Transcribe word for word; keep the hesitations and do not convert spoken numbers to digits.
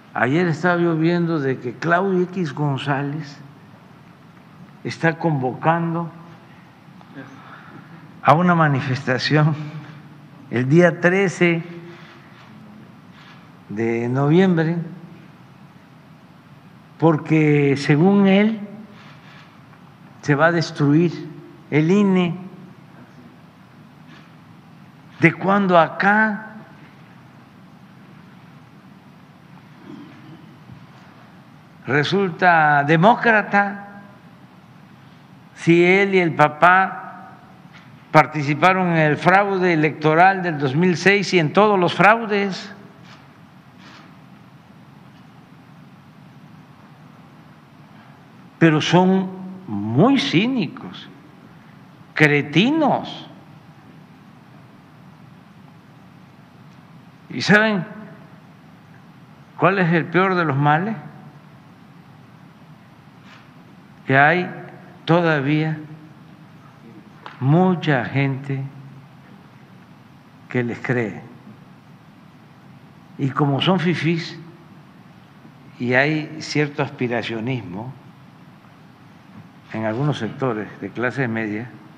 Ayer estaba yo viendo de que Claudio X González está convocando a una manifestación el día trece de noviembre, porque según él se va a destruir el I N E. ¿De cuándo acá resulta demócrata si él y el papá participaron en el fraude electoral del dos mil seis y en todos los fraudes? Pero son muy cínicos, cretinos. ¿Y saben cuál es el peor de los males? Que hay todavía mucha gente que les cree. Y como son fifís y hay cierto aspiracionismo en algunos sectores de clase media,